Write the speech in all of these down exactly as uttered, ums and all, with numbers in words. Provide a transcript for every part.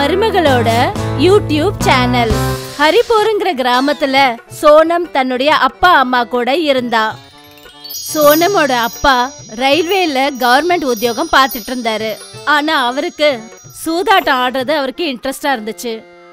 மருமகளோட YouTube channel. ஹரிபூருங்கிற கிராமத்துல சோனம் தன்னுடைய அப்பா அம்மா கூட இருந்தா. சோனமோட அப்பா ரயில்வேல கவர்மெண்ட் உத்தியோகம் பார்த்துட்டு இருந்தாரு. ஆனா அவருக்கு சூதாட்டம் ஆடுறது அவருக்கு இன்ட்ரெஸ்டா இருந்துச்சு.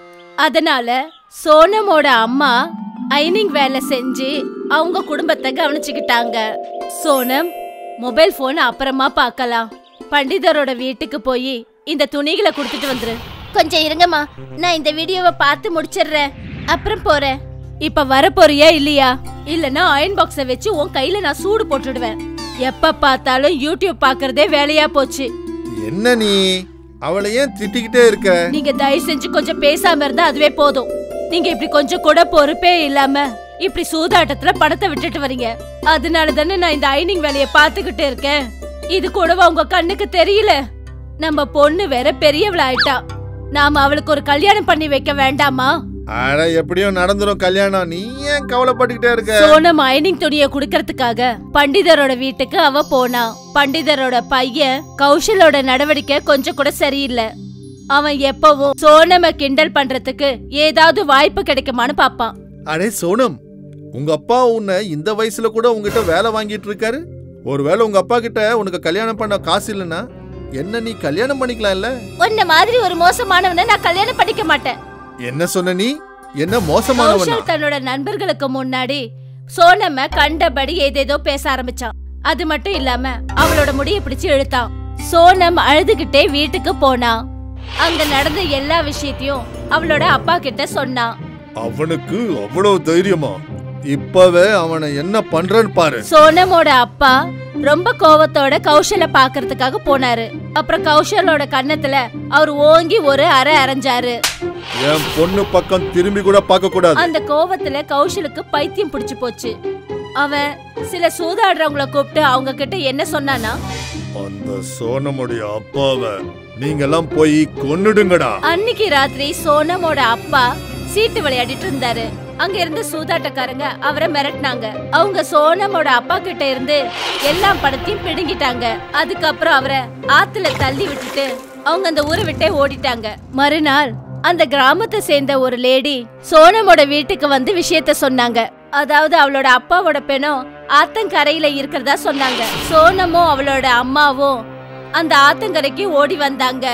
அதனால சோனமோட அம்மா ஐனிங் வேலை செஞ்சு அவங்க குடும்பத்தை கவனிச்சுக்கிட்டாங்க. சோனம், மொபைல் போன் அப்புறமா பார்க்கலாம். பண்டிதரோட வீட்டுக்கு போய் இந்த துணிகளை கொடுத்துட்டு வந்துரு. கொஞ்சம் இருங்கம்மா, நான் இந்த வீடியோவை பார்த்து முடிச்சிடுறேன், அப்புறம் போறேன். இப்ப வர போறியா இல்லையா? இல்லன்னா அயன் பாக்ஸ வச்சு உன் கையில நான் சூடு போட்டுடுவேன். எப்ப பார்த்தாலும் யூடியூப் பாக்குறதே வேலையா போச்சு. என்ன நீ அவளை ஏன் திட்டிக்கிட்டே இருக்க? நீங்க தயவு செஞ்சு கொஞ்சம் பேசாம இருந்தா அதுவே போதும். நீங்க இப்படி கொஞ்சம் கூட பொறுப்பே இல்லாம இப்படி சூதாட்டத்துல பணத்தை விட்டுட்டு வரீங்க. அதனால தானே நான் இந்த ஐனிங் வேலைய பாத்துக்கிட்டு இருக்கேன். இது கூடவா உங்க கண்ணுக்கு தெரியல? நம்ம பொண்ணு வேற பெரியவள ஆயிட்டா. நாம அவளுக்கு ஒரு கல்யாணம் பண்ணி வைக்க வேண்டாமா? அட எப்படியும் நடந்துரும் கல்யாணம். நீ ஏன் கவலைப்பட்டுக்கிட்டே இருக்க? சோனம் ஐனிங் துணியை குடுக்கறதுக்காக பண்டிதரோட வீட்டுக்கு அவ போனா. பண்டிதரோட பையன் கௌஷலோட நடவடிக்கை கொஞ்சம் கூட சரியில்லை. அவன் எப்பவும் சோனம கிண்டல் பண்றதுக்கு ஏதாவது வாய்ப்பு கிடைக்குமான்னு பாப்பான். அடே சோனம், உங்க அப்பா உன்னை இந்த வயசுல கூட உங்ககிட்ட வேலை வாங்கிட்டு இருக்காரு. ஒருவேளை உங்க அப்பா கிட்ட உனக்கு கல்யாணம் பண்ண காசு இல்லைன்னா என்ன நீ கல்யாணம் பண்ணிக்கலாம் இல்ல? உன்ன மாதிரி ஒரு மோசமானவனை நான் கல்யாணம் பண்ணிக்க மாட்டேன். என்ன சொன்ன நீ? என்ன மோசமானவனா? தன்னோட நண்பர்களுக்கு முன்னாடி சோனம கண்டபடி ஏதேதோ பேச ஆரம்பிச்சான். அது மட்டும் இல்லாம அவளோட முடியை பிடிச்சு இழுத்தான். சோனம் அழுதுகிட்டே வீட்டுக்கு போனா. அங்க நடந்த எல்லா விஷயத்தையும் அவளோட அப்பா கிட்ட சொன்னான். அவனுக்கு அவ்வளவு தைரியமா? இப்பவே அவனை என்ன பண்றன்னு பாரு. சோனமோட அப்பா ரொம்ப கோவத்தோட கௌஷல பாக்குறதுக்காக போனாரு. அப்புறம் கௌஷலோட கன்னத்துல அவர் ஓங்கி ஒரு அரை அரைஞ்சாரு. என் பொண்ணு பக்கம் திரும்பி கூட பார்க்க கூடாது. அந்த கோவத்துல கௌஷலுக்கு பைத்தியம் பிடிச்சு போச்சு. அவன் சில சூதாடுறவங்கள கூப்பிட்டு அவங்க கிட்ட என்ன சொன்னானா, அந்த சோனமுடைய அப்பாவை நீங்க எல்லாம் போய் கொன்னுடுங்கடா. அன்னைக்கு ராத்திரி சோனமோட அப்பா சீட்டு விளையாடிட்டு இருந்தாரு. அங்க இருந்து சூதாட்டக்காரங்க அவரை மிரட்டினாங்க. அவங்க சோனமோட அப்பா கிட்ட இருந்து எல்லா பணத்தையும் பிடுங்கிட்டாங்க. அதுக்கப்புறம் அவரை ஆத்துல தள்ளி விட்டுட்டு அவங்க அந்த ஊரை விட்டே ஓடிட்டாங்க. மறுநாள் அந்த கிராமத்தை சேர்ந்த ஒரு லேடி சோனமோட வீட்டுக்கு வந்து விஷயத்த சொன்னாங்க. அதாவது அவளோட அப்பாவோட பெண்ணும் ஆத்தங்கரையில இருக்கிறதா சொன்னாங்க. சோனமும் அவளோட அம்மாவும் அந்த ஆத்தங்கரைக்கு ஓடி வந்தாங்க.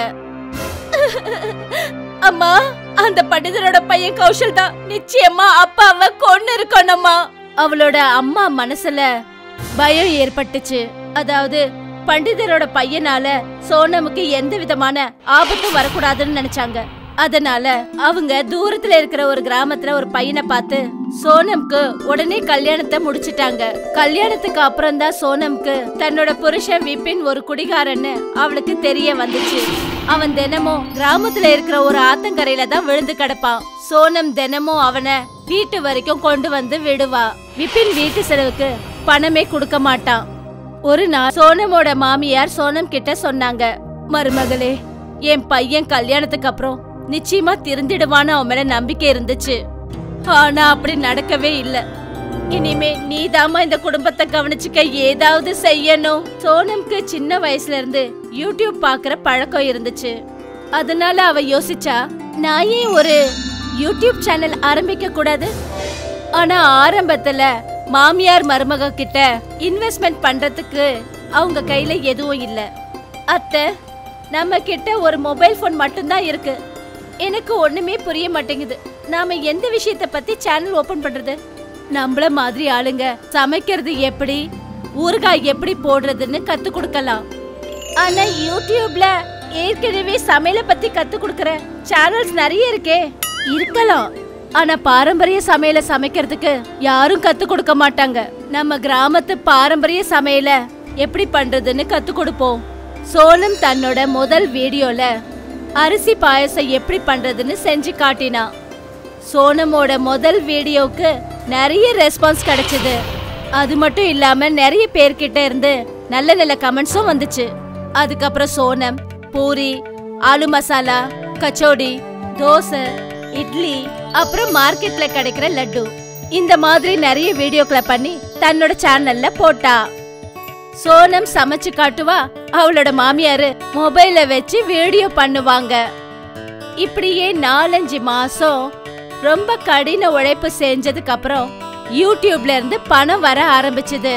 அம்மா, அந்த பண்டிதரோட பையன் கௌஷல் தான் நிச்சயமா அப்பாவை கொன்னு இருக்கணுமா? அவளோட அம்மா மனசுல பயம் ஏற்பட்டுச்சு. அதாவது பண்டிதரோட பையனால சோனமுக்கு எந்த விதமான ஆபத்தும் வரக்கூடாதுன்னு நினைச்சாங்க. அதனால அவங்க தூரத்துல இருக்கிற ஒரு கிராமத்துல ஒரு பையனை பார்த்து சோனம்க்கு உடனே கல்யாணத்தை முடிச்சிட்டாங்க. கல்யாணத்துக்கு அப்புறம் தான் சோனம்க்கு தன்னோட புருஷன் விபின் ஒரு குடிகாரன்னு அவளுக்கு தெரிய வந்துச்சு. அவன் தினமும் கிராமத்துல இருக்கிற ஒரு ஆத்தங்கரையில தான் விழுந்து கிடப்பான். சோனம் தினமும் அவனை வீட்டு வரைக்கும் கொண்டு வந்து விடுவா. விபின் வீட்டு செலவுக்கு பணமே கொடுக்க மாட்டான். ஒரு நாள் சோனமோட மாமியார் சோனம் கிட்ட சொன்னாங்க, மருமகளே, என் பையன் கல்யாணத்துக்கு அப்புறம் நிச்சயமா திருந்திடுவான்னு அவன் மேல நம்பிக்கை இருந்துச்சு. ஆனா அப்படி நடக்கவே இல்ல. இனிமே நீதாமா இந்த குடும்பத்தை கவனிச்சுக்க ஏதாவது செய்யணும். சோனம்க்கு சின்ன வயசுல இருந்து யூடியூப் பாக்குற பழக்கம் இருந்துச்சு. அதனால அவ யோசிச்சா, நான் ஏன் ஒரு யூடியூப் சேனல் ஆரம்பிக்க கூடாது? ஆனா ஆரம்பத்துல மாமியார் மருமக கிட்ட இன்வெஸ்ட்மெண்ட் பண்றதுக்கு அவங்க கையில எதுவும் இல்ல. அத்தை, நம்ம கிட்ட ஒரு மொபைல் போன் மட்டும்தான் இருக்கு. எனக்கு ஒண்ணுமே புரிய மாட்டேங்குது. நாம எந்த விஷயத்த பத்தி சேனல் ஓபன் பண்றது? நம்மள மாதிரி ஆளுங்க சமைக்கிறது எப்படி, ஊறுகாய் எப்படி போடுறதுன்னு கத்து கொடுக்கலாம். ஆனா யூடியூப்ல ஏற்கனவே சமையல பத்தி கத்து கொடுக்கற சேனல்ஸ் நிறைய இருக்கே. இருக்கலாம், ஆனா பாரம்பரிய சமையல சமைக்கிறதுக்கு யாரும் கத்து கொடுக்க மாட்டாங்க. நம்ம கிராமத்து பாரம்பரிய சமையல எப்படி பண்றதுன்னு கத்து கொடுப்போம். சோனம் தன்னோட முதல் வீடியோல அரிசி பாயசம் எப்படி பண்றதுன்னு செஞ்சு காட்டினா. சோனமோட முதல் வீடியோக்கு நிறைய ரெஸ்பான்ஸ் கிடைச்சது. அது மட்டும் இல்லாம நிறைய பேர்கிட்ட இருந்து நல்ல நல்ல கமெண்ட்ஸும் வந்துச்சு. அதுக்கப்புறம் சோனம் பூரி, ஆலு மசாலா, கச்சோடி, தோசை, இட்லி, அப்புறம் மார்க்கெட்ல கிடைக்கிற லட்டு, இந்த மாதிரி நிறைய வீடியோக்களை பண்ணி தன்னோட சேனல்ல போட்டா. சோனம் சமைச்சு காட்டுவா, அவளோட மாமியாரு மொபைல வச்சு வீடியோ பண்ணுவாங்க. இப்படியே நாலஞ்சு மாசம் ரொம்ப கடின உழைப்பு செஞ்சதுக்கு அப்புறம் யூடியூப்ல இருந்து பணம் வர ஆரம்பிச்சது.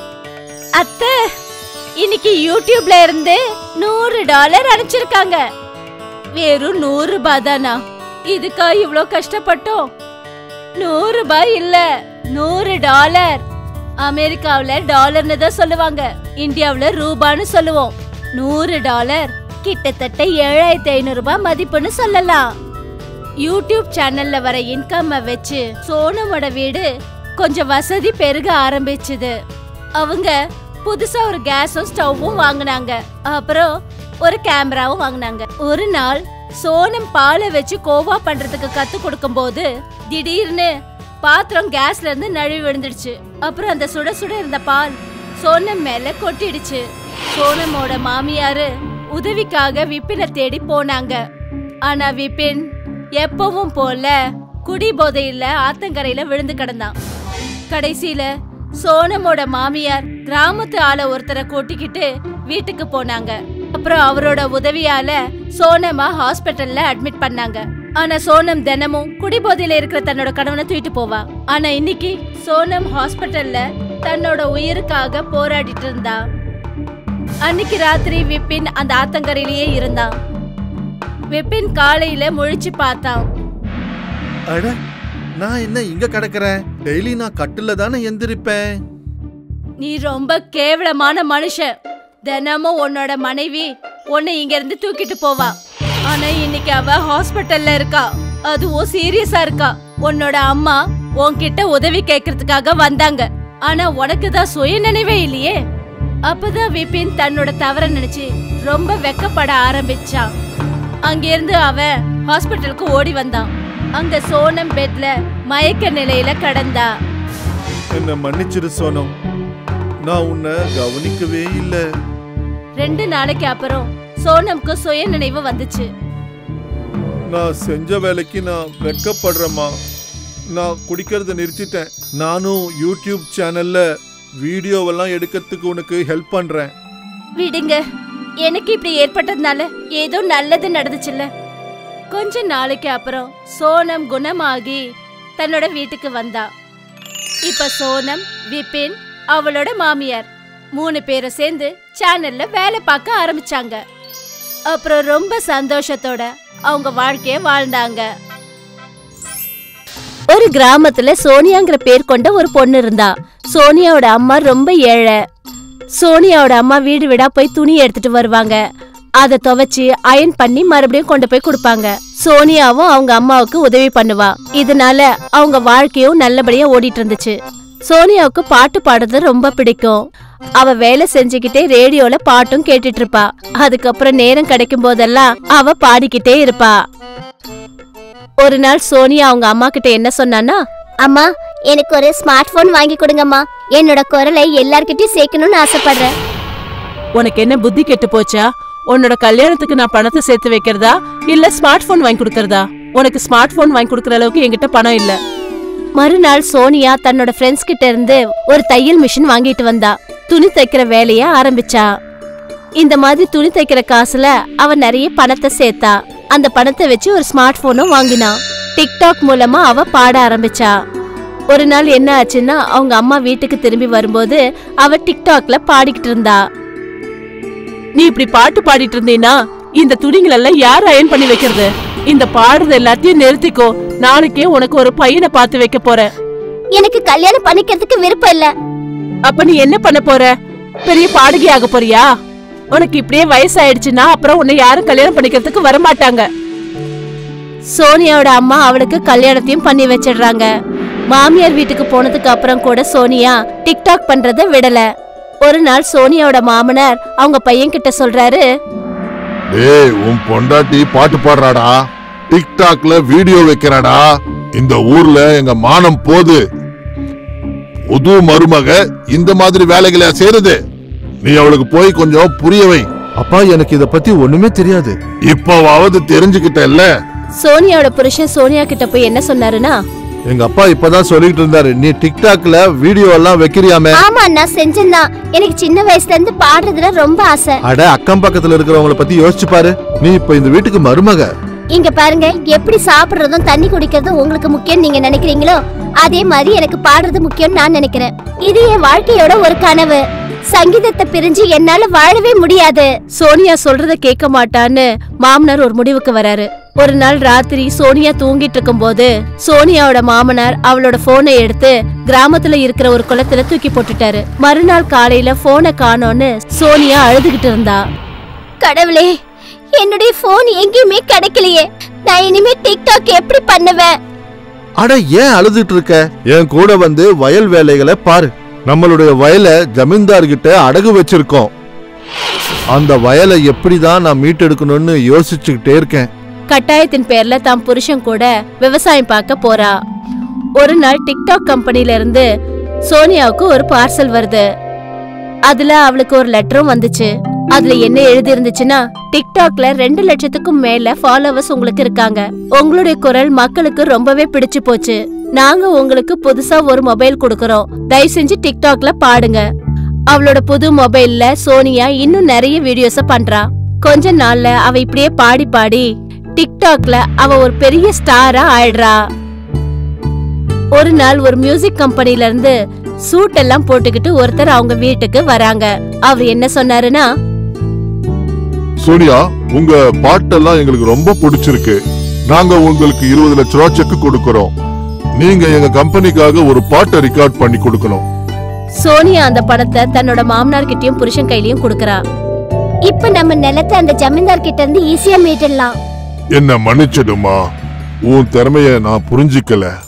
அத்தை, இன்னைக்கு யூடியூப்ல இருந்து நூறு டாலர் அனுப்பிச்சிருக்காங்க. வெறும் நூறு ரூபாய் தானா? இதுக்கா இவ்ளோ கஷ்டப்பட்டோம்? நூறு ரூபாய் இல்ல, நூறு டாலர். அமெரிக்காவுல டாலர்னு தான் சொல்லுவாங்க, இந்தியாவுல ரூபான்னு சொல்லுவோம். நூறு டாலர் கிட்டத்தட்ட ஏழாயிரத்தி ஐநூறு ரூபாய் மதிப்புன்னு சொல்லலாம். யூடியூப் சேனல்ல வர இன்கம் வச்சு சோனமோட வீடு கொஞ்சம் வசதி பெருக ஆரம்பிச்சுது. அவங்க புதுசா ஒரு கேஸும் ஸ்டவ்வும் வாங்கினாங்க. அப்புறம் ஒரு கேமராவும் வாங்கினாங்க. ஒரு நாள் சோனம் பாலை வச்சு கோவா பண்றதுக்கு கத்து கொடுக்கும் போது திடீர்னு பாத்திரம் கேஸ்ல இருந்து நழுவி விழுந்துடுச்சு. அப்புறம் அந்த சுட சுட இருந்த பால் சோனம் மேல கொட்டிடுச்சு. சோனமோட மாமியாரு உதவிக்காக விப்பினை தேடி போனாங்க. ஆனா விபின் எப்பவும் போல குடி போதையில ஆத்தங்கரையில விழுந்து கிடந்தான். கடைசியில சோனமோட மாமியார் கிராமத்து ஆள ஒருத்தரை கூட்டிக்கிட்டு வீட்டுக்கு போனாங்க. அப்புறம் அவரோட உதவியால சோனமா ஹாஸ்பிட்டல்ல அட்மிட் பண்ணாங்க. ஆனா சோனம் தினமும் குடிபோதையில இருக்கிற தன்னோட கணவனை தூக்கிட்டு போவா. ஆனா இன்னைக்கு சோனம் ஹாஸ்பிட்டல்ல தன்னோட உயிருக்காக போராடிட்டு இருந்தா. அன்னைக்கு ராத்திரி விபின் அந்த ஆத்தங்கரையிலேயே இருந்தான். விபின் காலையில முழிச்சு பார்த்தான். அட, நான் என்ன இங்க கிடக்குறேன்? டெய்லி நான் கட்டுல தானே எந்திரிப்பேன். நீ ரொம்ப கேவலமான மனுஷன். தினமும் உன்னோட மனைவி உன்னை இங்க இருந்து தூக்கிட்டு போவா. ஆனா இன்னைக்கு அவ ஹாஸ்பிட்டல்ல இருக்கா, அதுவும் சீரியஸா இருக்கா. உன்னோட அம்மா உன்கிட்ட உதவி கேக்குறதுக்காக வந்தாங்க. ஆனா உனக்கு தான் சுய நினைவே இல்லையே. அப்பதான் விபின் தன்னோட தவற நினைச்சு ரொம்ப வெக்கப்பட ஆரம்பிச்சான். அங்கிருந்து அவன் ஹாஸ்பிட்டலுக்கு ஓடி வந்தான். அங்க சோனம் பெட்ல மயக்க நிலையில கடந்தா. என்ன மன்னிச்சிரு சோனம், நான் உன்னை கவனிக்கவே இல்ல. ரெண்டு நாளைக்கு அப்புறம் சோனம்க்கு சுய நினைவு வந்துச்சு. நான் செஞ்ச வேலைக்கு நான் வெக்கப்படுறேம்மா. நான் குடிக்கிறத நிறுத்திட்டேன். நானும் யூடியூப் சேனல்ல வீடியோவெல்லாம் எடுக்கிறதுக்கு உனக்கு ஹெல்ப் பண்றேன். விடுங்க, எனக்கு இப்படி ஏற்பட்டதுனால ஏதோ நல்லது நடந்துச்சுல்ல. கொஞ்ச நாளைக்கு அப்புறம் சோனம் குணமாகி தன்னோட வீட்டுக்கு வந்தா. இப்ப சோனம், விபின், அவளோட மாமியார் மூணு பேரும் சேர்ந்து சேனல்ல வேலை பார்க்க ஆரம்பிச்சாங்க. அப்புறம் ரொம்ப சந்தோஷத்தோட அவங்க வாழ்க்கைய வாழ்ந்தாங்க. ஒரு கிராமத்துல சோனியாங்கிற பேர் கொண்ட ஒரு பொண்ணு இருந்தா. சோனியாவோட அம்மா ரொம்ப ஏழை. சோனியாவோட அம்மா வீடு வீடா போய் துணி எடுத்துட்டு வருவாங்க. அதை துவைச்சு அயன் பண்ணி மறுபடியும் கொண்டு போய் கொடுப்பாங்க. சோனியாவும் அவங்க அம்மாவுக்கு உதவி பண்ணுவா. இதனால அவங்க வாழ்க்கையும் நல்லபடியா ஓடிட்டு இருந்துச்சு. சோனியாவுக்கு பாட்டு பாடுறது ரொம்ப பிடிக்கும். அவ வேலை செஞ்சுக்கிட்டே ரேடியோல பாட்டும் கேட்டுட்டு இருப்பா. அதுக்கப்புறம் நேரம் கிடைக்கும் போதெல்லாம் அவ பாடிக்கிட்டே இருப்பா. ஒரு நாள் சோனியா அவங்க அம்மா கிட்ட என்ன சொன்னான்னா, அம்மா, எனக்கு ஒரு ஸ்மார்ட் போன் வாங்கி கொடுங்கம்மா. என்னோட குரலை எல்லார்கிட்டயும் சேர்க்கணும்னு ஆசைப்படுறேன். உனக்கு என்ன புத்தி கெட்டு போச்சா? உன்னோட கல்யாணத்துக்கு நான் பணத்தை சேர்த்து வைக்கிறதா இல்ல ஸ்மார்ட் போன் வாங்கி கொடுக்கறதா? உனக்கு ஸ்மார்ட் போன் வாங்கி கொடுக்கற அளவுக்கு என்கிட்ட பணம் இல்ல. மறுநாள் சோனியா தன்னோட ஃப்ரெண்ட்ஸ் கிட்ட இருந்து ஒரு தையல் மிஷின் வாங்கிட்டு வந்தா. துணி தைக்கிற வேலைய ஆரம்பிச்சா. இந்த மாதிரி துணி தைக்கிற காசுல அவ நிறைய பணத்தை சேர்த்தா. அந்த பணத்தை வச்சு ஒரு ஸ்மார்ட் போனும் வாங்கினா. டிக்டாக் மூலமா அவ பாட ஆரம்பிச்சா. ஒரு நாள் என்ன ஆச்சுன்னா, அவங்க அம்மா வீட்டுக்கு திரும்பி வரும்போது அவ டிக்டாக்ல பாடிக்கிட்டு இருந்தா. நீ இப்படி பாட்டு பாடிட்டு இருந்தீனா இந்த துணிகள் எல்லாம் யார் அயன் பண்ணி வைக்கிறது? இந்த பாடுறது எல்லாத்தையும் நிறுத்திக்கோ. நாளைக்கே உனக்கு ஒரு பையனை பார்த்து வைக்க போறேன். எனக்கு கல்யாணம் பண்ணிக்கிறதுக்கு விருப்பம் இல்ல. அப்ப நீ என்ன பண்ண போற? பெரிய பாடகி ஆக போறியா? உனக்கு இப்படியே வயசாயிடுச்சுன்னா அப்புறம் உன்னை யாரும் கல்யாணம் பண்ணிக்கிறதுக்கு வரமாட்டாங்க. சோனியாவோட அம்மா அவளுக்கு கல்யாணத்தையும் பண்ணி வச்சிடுறாங்க. மாமியார் வீட்டுக்கு போனதுக்கு அப்புறம் கூட சோனியா டிக்டாக் பண்றத விடல. ஒரு நாள் சோனியாவோட மாமனார் அவங்க பையன் கிட்ட சொல்றாரு, டேய், உன் பொண்டாட்டி பாட்டு பாடுறாடா, டிக்டாக்ல வீடியோ வைக்கிறாடா. இந்த ஊர்ல எங்க மானம் போது. புது மருமக இந்த மாதிரி வேலைகளை செய்யறது. நீ அவளுக்கு போய் கொஞ்சம் புரிய வை. அப்பா, எனக்கு இத பத்தி ஒண்ணுமே தெரியாது. இப்பவாவது தெரிஞ்சுக்கிட்ட இல்ல? சோனியாவோட புருஷன் சோனியா கிட்ட போய் என்ன சொன்னாருன்னா, எங்க அப்பா இப்பதான் சொல்லிட்டு இருந்தாரு, நீ டிக்டாக்ல வீடியோ எல்லாம் வைக்கிறியாமே. ஆமா, நான் செஞ்சேன்தான். எனக்கு சின்ன வயசுல இருந்து பாடுறதுல ரொம்ப ஆசை. அட, அக்கம் பக்கத்துல இருக்கிறவங்கள பத்தி யோசிச்சு பாரு. நீ இப்ப இந்த வீட்டுக்கு மருமக. இங்க பாருங்க, எப்படி சாப்பிடுறதும் தண்ணி குடிக்கிறதும் உங்களுக்கு முக்கியம் நீங்க நினைக்கிறீங்களோ அதே மாதிரி எனக்கு பாடுறது முக்கியம் நான் நினைக்கிறேன். இது என் வாழ்க்கையோட ஒரு கனவு. சங்கீதத்தை பிரிஞ்சு என்னால வாழவே முடியாது. சோனியா சொல்றத கேட்க மாட்டான்னு மாமனார் ஒரு முடிவுக்கு வராரு. ஒரு நாள் ராத்திரி சோனியா தூங்கிட்டு இருக்கும் போது சோனியாவோட மாமனார் அவளோட போனை எடுத்து கிராமத்துல இருக்கிற ஒரு குளத்துல தூக்கி போட்டுட்டாரு. மறுநாள் காலையில போனை காணோன்னு சோனியா அழுதுகிட்டு இருந்தா. கடவுளே, என்னுடைய போன் எங்கேயுமே கிடைக்கலையே. நான் இனிமே டிக்டாக் எப்படி பண்ணுவேன்? அட ஏன் அழுதுட்டு இருக்க? என் கூட வந்து வயல் வேலைகளை பாரு. நம்மளுடைய வயலை ஜமீன்தார்கிட்ட அடகு வச்சிருக்கோம். அந்த வயலை எப்படிதான் நான் மீட்டெடுக்கணும்னு யோசிச்சுக்கிட்டே இருக்கேன். கட்டாயத்தின் பேர்ல தாம் புருஷன் கூட விவசாயம் பார்க்க போறா. ஒரு நாள் டிக்டாக் கம்பெனில இருந்து சோனியாவுக்கு ஒரு பார்சல் வருது. அதுல அவளுக்கு ஒரு லெட்டரும் வந்துச்சு. அதுல என்ன எழுதி இருந்துச்சுன்னா, டிக்டாக்ல ரெண்டு லட்சத்துக்கும் மேல ஃபாலோவர்ஸ் உங்களுக்கு இருக்காங்க. உங்களுடைய குரல் மக்களுக்கு ரொம்பவே பிடிச்சு போச்சு. நாங்க உங்களுக்கு புதுசா ஒரு மொபைல் கொடுக்கறோம். தயவு செஞ்சு டிக்டாக்ல பாடுங்க. அவளோட புது மொபைல்ல சோனியா இன்னும் நிறைய வீடியோஸ பண்றா. கொஞ்ச நாள்ல அவ இப்படியே பாடி பாடி டிக்டாக்ல அவ ஒரு பெரிய ஸ்டாரா ஆயிடுறா. ஒரு நாள் ஒரு மியூசிக் கம்பெனில இருந்து சூட் எல்லாம் போட்டுக்கிட்டு ஒருத்தர் அவங்க வீட்டுக்கு வராங்க. அவர் என்ன சொன்னாருன்னா, சோனியா, உங்க பாட்டெல்லாம் எங்களுக்கு ரொம்ப பிடிச்சிருக்கு. நாங்க உங்களுக்கு இருபது லட்சம் ரூபாய் செக் கொடுக்கறோம். நீங்க எங்க கம்பெனிக்காக ஒரு பாட்டை ரெக்கார்ட் பண்ணி கொடுக்கணும். சோனியா அந்த பணத்தை தன்னோட மாமனார் கிட்டயும் புருஷன் கையிலயும் கொடுக்கறா. இப்ப நம்ம நிலத்தை அந்த ஜமீன்தார் கிட்ட இருந்து ஈஸியா மீட்டலாம். என்ன மன்னிச்சிடுமா, உன் திறமைய நான் புரிஞ்சிக்கல.